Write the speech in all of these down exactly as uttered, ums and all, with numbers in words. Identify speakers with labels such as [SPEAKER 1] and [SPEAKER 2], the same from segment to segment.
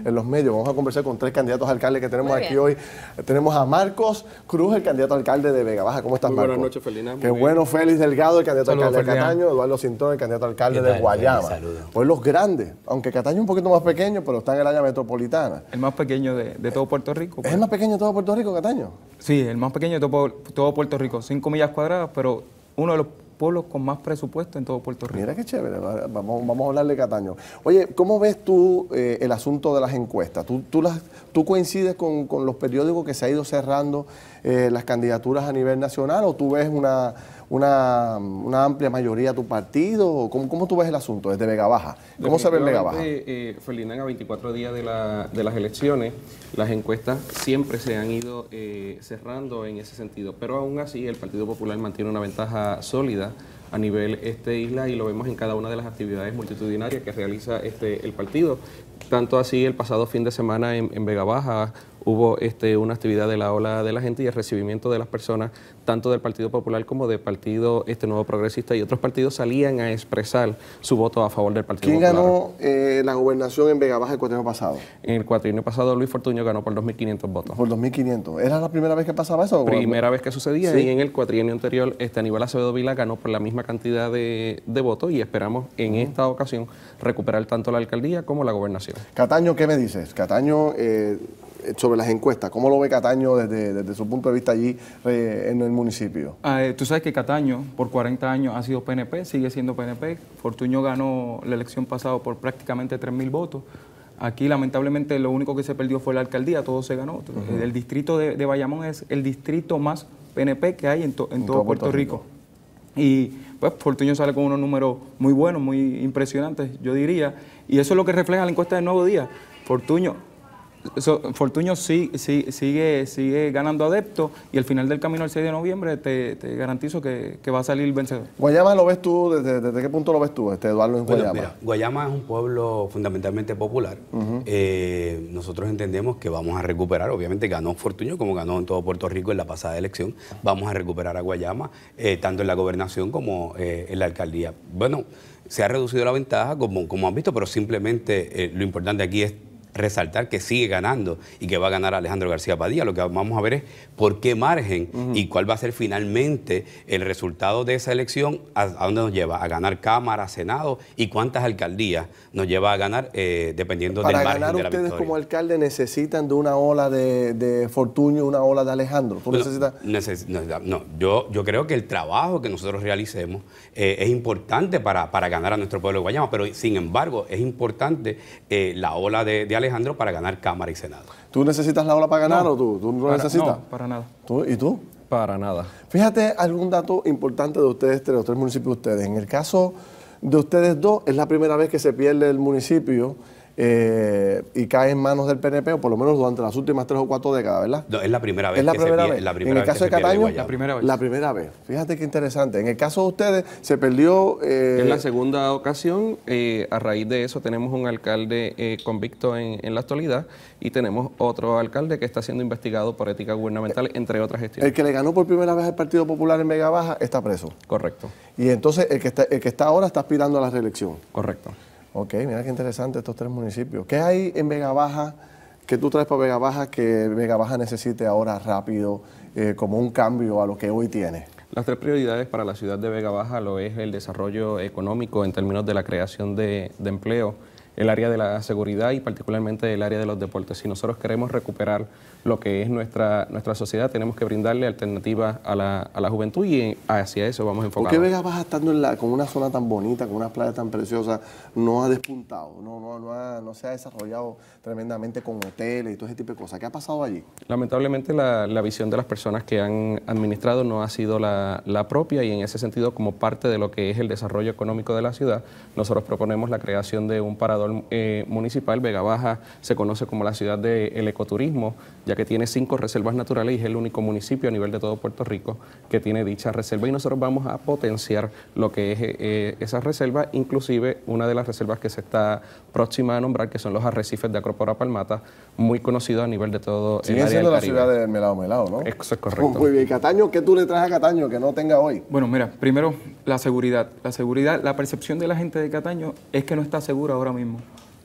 [SPEAKER 1] en los medios. Vamos a conversar con tres candidatos a alcalde que tenemos
[SPEAKER 2] Muy
[SPEAKER 1] aquí
[SPEAKER 2] bien.
[SPEAKER 1] hoy. Tenemos a Marcos Cruz, el candidato a alcalde de Vega Baja. ¿Cómo estás,
[SPEAKER 3] Muy
[SPEAKER 1] Marcos?
[SPEAKER 3] buenas noches, Felina.
[SPEAKER 1] Qué bueno, Félix Delgado, el candidato a
[SPEAKER 4] Saludos,
[SPEAKER 1] alcalde de
[SPEAKER 4] Felina.
[SPEAKER 1] Cataño, Eduardo Cintón, el candidato a alcalde
[SPEAKER 4] ¿Qué
[SPEAKER 1] de
[SPEAKER 4] tal?
[SPEAKER 1] Guayama.
[SPEAKER 4] Saludos.
[SPEAKER 1] Pueblos grandes, aunque Cataño es un poquito más pequeño, pero está en el área metropolitana.
[SPEAKER 4] El más pequeño de, de todo Puerto Rico.
[SPEAKER 1] ¿Es el más pequeño de todo Puerto Rico, Cataño?
[SPEAKER 4] Sí, el más pequeño de todo, todo Puerto Rico. Cinco millas cuadradas, pero uno de los pueblos con más presupuesto en todo Puerto Rico.
[SPEAKER 1] Mira qué chévere, vamos, vamos a hablar de Cataño. Oye, ¿cómo ves tú eh, el asunto de las encuestas? ¿Tú, tú, las, tú coincides con, con los periódicos que se ha ido cerrando eh, las candidaturas a nivel nacional o tú ves una, una, una amplia mayoría de tu partido? ¿Cómo, cómo tú ves el asunto desde Vega Baja? ¿Cómo se ve en Vega Baja?
[SPEAKER 3] Eh, Felina, a veinticuatro días de, la, de las elecciones, las encuestas siempre se han ido eh, cerrando en ese sentido, pero aún así el Partido Popular mantiene una ventaja sólida a nivel este isla y lo vemos en cada una de las actividades multitudinarias que realiza este el partido. Tanto así el pasado fin de semana en, en Vega Baja hubo este, una actividad de la ola de la gente y el recibimiento de las personas, tanto del Partido Popular como del Partido este Nuevo Progresista y otros partidos salían a expresar su voto a favor del Partido
[SPEAKER 1] ¿Quién
[SPEAKER 3] Popular.
[SPEAKER 1] ganó eh, la gobernación en Vega Baja el cuatrienio pasado?
[SPEAKER 3] En el cuatrienio pasado Luis Fortuño ganó por dos mil quinientos votos.
[SPEAKER 1] Por dos mil quinientos. ¿Era la primera vez que pasaba eso?
[SPEAKER 3] Primera vez que sucedía
[SPEAKER 1] Sí.
[SPEAKER 3] y en el cuatrienio anterior este Aníbal Acevedo Vila ganó por la misma cantidad de, de votos y esperamos en esta ocasión recuperar tanto la alcaldía como la gobernación.
[SPEAKER 1] Cataño, ¿qué me dices? Cataño, eh, sobre las encuestas, ¿cómo lo ve Cataño desde, desde su punto de vista allí eh, en el municipio?
[SPEAKER 4] Ah, eh, tú sabes que Cataño por cuarenta años ha sido P N P, sigue siendo P N P. Fortuño ganó la elección pasada por prácticamente tres mil votos. Aquí lamentablemente lo único que se perdió fue la alcaldía, todo se ganó. Uh-huh. El distrito de, de Bayamón es el distrito más P N P que hay en, to, en, en todo, todo Puerto, Puerto Rico. Rico. Y pues Fortuño sale con unos números muy buenos, muy impresionantes, yo diría. Y eso es lo que refleja la encuesta del Nuevo Día. Fortuño, so, Fortuño sí, sí, sigue, sigue ganando adeptos y al final del camino, el seis de noviembre, te, te garantizo que, que va a salir vencedor.
[SPEAKER 1] ¿Guayama lo ves tú? ¿Desde, desde qué punto lo ves tú, este Eduardo, en
[SPEAKER 5] bueno,
[SPEAKER 1] Guayama?
[SPEAKER 5] Mira, Guayama es un pueblo fundamentalmente popular. Uh-huh. eh, nosotros entendemos que vamos a recuperar, obviamente ganó Fortuño como ganó en todo Puerto Rico en la pasada elección, vamos a recuperar a Guayama, eh, tanto en la gobernación como eh, en la alcaldía. Bueno, se ha reducido la ventaja, como, como han visto, pero simplemente eh, lo importante aquí es resaltar que sigue ganando y que va a ganar Alejandro García Padilla. Lo que vamos a ver es por qué margen uh-huh. y cuál va a ser finalmente el resultado de esa elección, a, a dónde nos lleva, a ganar Cámara, Senado y cuántas alcaldías nos lleva a ganar eh, dependiendo
[SPEAKER 1] Para
[SPEAKER 5] del margen
[SPEAKER 1] ganar
[SPEAKER 5] de la
[SPEAKER 1] ustedes
[SPEAKER 5] victoria.
[SPEAKER 1] como alcalde necesitan de una ola de, de Fortuño, una ola de Alejandro. ¿Tú
[SPEAKER 5] Bueno,
[SPEAKER 1] necesitas?
[SPEAKER 5] Neces no, no, yo, yo creo que el trabajo que nosotros realicemos eh, es importante para, para ganar a nuestro pueblo de Guayama, pero sin embargo es importante eh, la ola de, de Alejandro para ganar Cámara y Senado.
[SPEAKER 1] ¿Tú necesitas la ola para ganar
[SPEAKER 4] no,
[SPEAKER 1] o tú? ¿Tú no
[SPEAKER 4] para,
[SPEAKER 1] necesitas?
[SPEAKER 4] No, para nada.
[SPEAKER 1] ¿Tú? ¿Y tú?
[SPEAKER 3] Para nada.
[SPEAKER 1] Fíjate algún dato importante de ustedes, de los tres municipios de ustedes. En el caso de ustedes dos, es la primera vez que se pierde el municipio eh, y cae en manos del P N P, o por lo menos durante las últimas tres o cuatro décadas, ¿verdad?
[SPEAKER 5] No, es la primera vez
[SPEAKER 1] ¿Es la
[SPEAKER 5] que
[SPEAKER 1] primera
[SPEAKER 5] se pierde.
[SPEAKER 1] vez?
[SPEAKER 5] La primera
[SPEAKER 1] en el
[SPEAKER 5] vez
[SPEAKER 1] caso
[SPEAKER 5] que
[SPEAKER 1] de
[SPEAKER 5] se pierde
[SPEAKER 1] Cataño,
[SPEAKER 5] Guayama.
[SPEAKER 4] La primera vez.
[SPEAKER 1] La primera vez. Fíjate qué interesante. En el caso de ustedes, se perdió... Eh,
[SPEAKER 3] en la segunda ocasión, eh, a raíz de eso tenemos un alcalde eh, convicto en, en la actualidad y tenemos otro alcalde que está siendo investigado por ética gubernamental, entre otras gestiones.
[SPEAKER 1] El que le ganó por primera vez al Partido Popular en Vega Baja está preso.
[SPEAKER 3] Correcto.
[SPEAKER 1] Y entonces el que está, el que está ahora está aspirando a la reelección.
[SPEAKER 3] Correcto.
[SPEAKER 1] Ok, mira qué interesante estos tres municipios. ¿Qué hay en Vega Baja que tú traes para Vega Baja que Vega Baja necesite ahora rápido eh, como un cambio a lo que hoy tiene?
[SPEAKER 3] Las tres prioridades para la ciudad de Vega Baja lo es el desarrollo económico en términos de la creación de, de empleo, el área de la seguridad y particularmente el área de los deportes. Si nosotros queremos recuperar lo que es nuestra, nuestra sociedad, tenemos que brindarle alternativas a la, a la juventud y hacia eso vamos enfocados.
[SPEAKER 1] ¿Por qué Vega Baja, estando en la, con una zona tan bonita, con unas playas tan preciosas, no ha despuntado, no, no, no, ha, no se ha desarrollado tremendamente con hoteles y todo ese tipo de cosas? ¿Qué ha pasado allí?
[SPEAKER 3] Lamentablemente la, la visión de las personas que han administrado no ha sido la, la propia y en ese sentido, como parte de lo que es el desarrollo económico de la ciudad, nosotros proponemos la creación de un parador eh, municipal. Vega Baja se conoce como la ciudad del ecoturismo, ya que tiene cinco reservas naturales y es el único municipio a nivel de todo Puerto Rico que tiene dicha reserva y nosotros vamos a potenciar lo que es eh, esa reserva, inclusive una de las reservas que se está próxima a nombrar, que son los arrecifes de Acrópora Palmata, muy conocidos a nivel de todo el área del Caribe.
[SPEAKER 1] Sigue siendo la ciudad del melado melado, ¿no?
[SPEAKER 3] Eso es correcto.
[SPEAKER 1] Muy bien. Cataño, ¿qué tú le traes a Cataño que no tenga hoy?
[SPEAKER 4] Bueno, mira, primero la seguridad. La seguridad, la percepción de la gente de Cataño es que no está segura ahora mismo.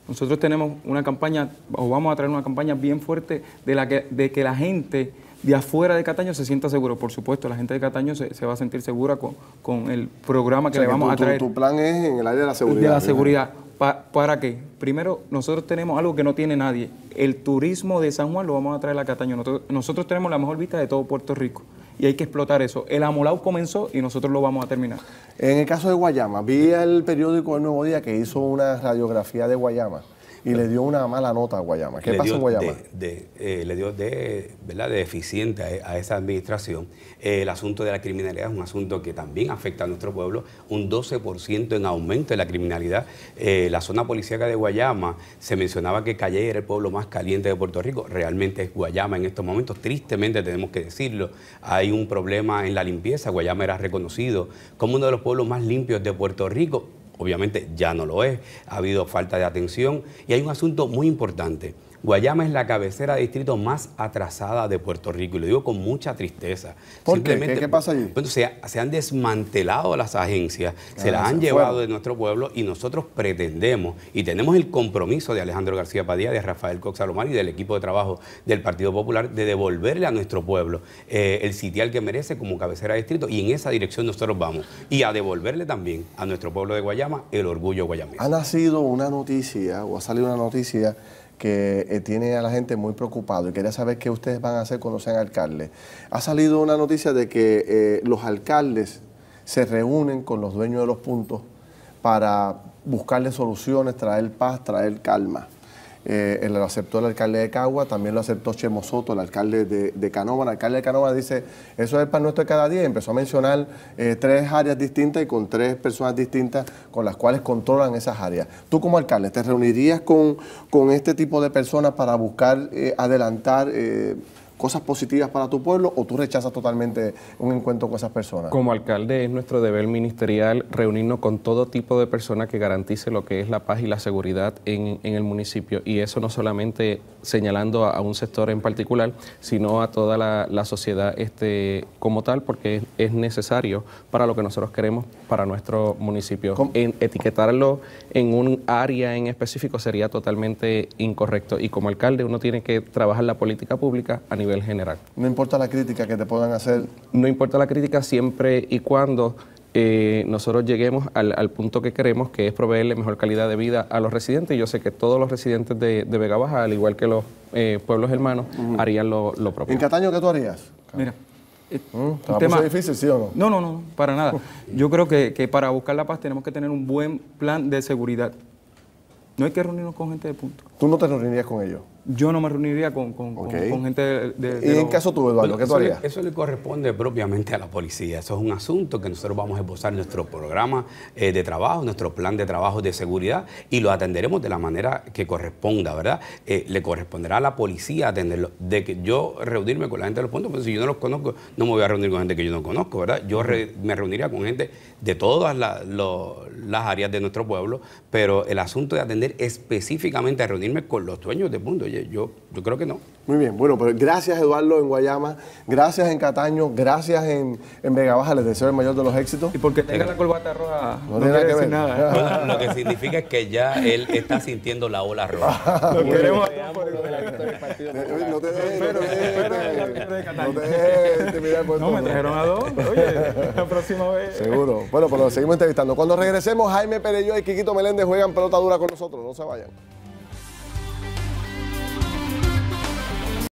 [SPEAKER 4] Nosotros tenemos una campaña, o vamos a traer una campaña bien fuerte de, la que, de que la gente de afuera de Cataño se sienta seguro. Por supuesto, la gente de Cataño se, se va a sentir segura con, con el programa que
[SPEAKER 1] o sea,
[SPEAKER 4] le vamos
[SPEAKER 1] que tu,
[SPEAKER 4] a traer.
[SPEAKER 1] Tu, tu plan es en el área de la seguridad.
[SPEAKER 4] De la seguridad. Pa, ¿Para qué? Primero, nosotros tenemos algo que no tiene nadie. El turismo de San Juan lo vamos a traer a Cataño. Nosotros, nosotros tenemos la mejor vista de todo Puerto Rico y hay que explotar eso. El Amolao comenzó y nosotros lo vamos a terminar.
[SPEAKER 1] En el caso de Guayama, vi el periódico El Nuevo Día que hizo una radiografía de Guayama y le dio una mala nota a Guayama. ¿Qué
[SPEAKER 5] le
[SPEAKER 1] pasó en Guayama?
[SPEAKER 5] De, de, eh, le dio de, ¿verdad? de deficiente a, a esa administración. Eh, el asunto de la criminalidad es un asunto que también afecta a nuestro pueblo. Un doce por ciento en aumento de la criminalidad. Eh, la zona policíaca de Guayama, se mencionaba que Calle era el pueblo más caliente de Puerto Rico. Realmente es Guayama en estos momentos. Tristemente tenemos que decirlo. Hay un problema en la limpieza. Guayama era reconocido como uno de los pueblos más limpios de Puerto Rico. Obviamente ya no lo es, ha habido falta de atención y hay un asunto muy importante. Guayama es la cabecera de distrito más atrasada de Puerto Rico y lo digo con mucha tristeza.
[SPEAKER 1] ¿Por qué? ¿Qué, qué pasa allí?
[SPEAKER 5] Bueno, se, se han desmantelado las agencias, ah, se las han se llevado fueron. de nuestro pueblo y nosotros pretendemos y tenemos el compromiso de Alejandro García Padilla, de Rafael Cox Salomar y del equipo de trabajo del Partido Popular de devolverle a nuestro pueblo eh, el sitial que merece como cabecera de distrito y en esa dirección nosotros vamos. Y a devolverle también a nuestro pueblo de Guayama el orgullo guayamés.
[SPEAKER 1] Ha nacido una noticia o ha salido una noticia que eh, tiene a la gente muy preocupado y quería saber qué ustedes van a hacer cuando sean alcaldes. Ha salido una noticia de que eh, los alcaldes se reúnen con los dueños de los puntos para buscarle soluciones, traer paz, traer calma. Eh, lo aceptó el alcalde de Cagua, también lo aceptó Chemo Soto, el alcalde de, de Canóvana. El alcalde de Canóvana dice, eso es el pan nuestro de cada día. Empezó a mencionar eh, tres áreas distintas y con tres personas distintas con las cuales controlan esas áreas. Tú como alcalde, ¿te reunirías con, con este tipo de personas para buscar eh, adelantar eh, cosas positivas para tu pueblo o tú rechazas totalmente un encuentro con esas personas?
[SPEAKER 3] Como alcalde es nuestro deber ministerial reunirnos con todo tipo de personas que garantice lo que es la paz y la seguridad en, en el municipio y eso no solamente señalando a, a un sector en particular, sino a toda la, la sociedad este, como tal, porque es, es necesario para lo que nosotros queremos para nuestro municipio. En, etiquetarlo en un área en específico sería totalmente incorrecto y como alcalde uno tiene que trabajar la política pública a nivel general.
[SPEAKER 1] No importa la crítica que te puedan hacer.
[SPEAKER 3] No importa la crítica siempre y cuando eh, nosotros lleguemos al, al punto que queremos, que es proveerle mejor calidad de vida a los residentes. Y yo sé que todos los residentes de, de Vega Baja, al igual que los eh, pueblos hermanos, uh-huh. harían lo, lo propio.
[SPEAKER 1] ¿En Cataño qué tú harías?
[SPEAKER 4] Mira.
[SPEAKER 1] ¿Mm? ¿Te va a difícil, sí o no?
[SPEAKER 4] No, no, no, para nada. Yo creo que, que para buscar la paz tenemos que tener un buen plan de seguridad. No hay que reunirnos con gente de punto.
[SPEAKER 1] ¿Tú no te reunirías con ellos?
[SPEAKER 4] Yo no me reuniría con, con, okay. con, con gente de... de, de
[SPEAKER 1] ¿Y en
[SPEAKER 4] los...
[SPEAKER 1] caso tú, Eduardo, qué tú harías?
[SPEAKER 5] Le, eso le corresponde propiamente a la policía. Eso es un asunto que nosotros vamos a esbozar nuestro programa eh, de trabajo, nuestro plan de trabajo de seguridad y lo atenderemos de la manera que corresponda, ¿verdad? Eh, le corresponderá a la policía atenderlo. De que yo reunirme con la gente de los puntos, pues si yo no los conozco, no me voy a reunir con gente que yo no conozco, ¿verdad? Yo re, me reuniría con gente de todas la, lo, las áreas de nuestro pueblo, pero el asunto de atender específicamente a reunirme con los dueños de puntos, oye, yo, yo creo que no.
[SPEAKER 1] Muy bien, bueno, pues gracias Eduardo en Guayama, gracias en Cataño, gracias en, en Vega Baja, les deseo el mayor de los éxitos.
[SPEAKER 4] Y porque tenga la corbata roja,
[SPEAKER 1] no, no tiene nada que ver.
[SPEAKER 5] Nada. Bueno, lo que significa es que ya él está sintiendo la ola roja.
[SPEAKER 4] Lo queremos.
[SPEAKER 1] No te dejes, no te dejes intimidar por todo.
[SPEAKER 4] No, me trajeron a dos, oye, la próxima vez.
[SPEAKER 1] Seguro. Bueno, pues lo seguimos entrevistando. Cuando regresemos, Jaime Perelló y Quiquito Meléndez juegan pelota dura con nosotros, no se vayan.